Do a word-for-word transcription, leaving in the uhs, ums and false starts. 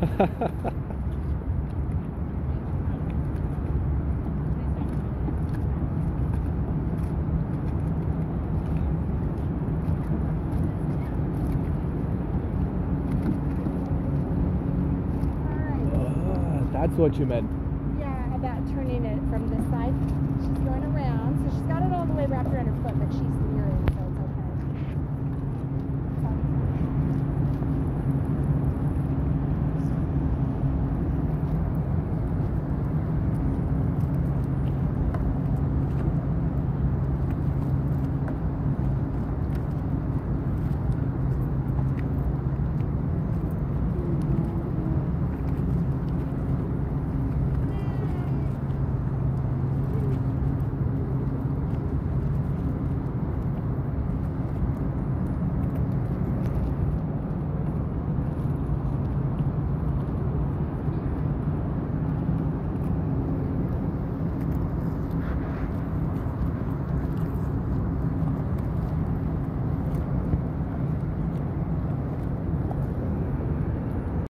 That's what you meant. Yeah, about turning it from this side. She's going around, so she's got it all the way wrapped around her foot, but she's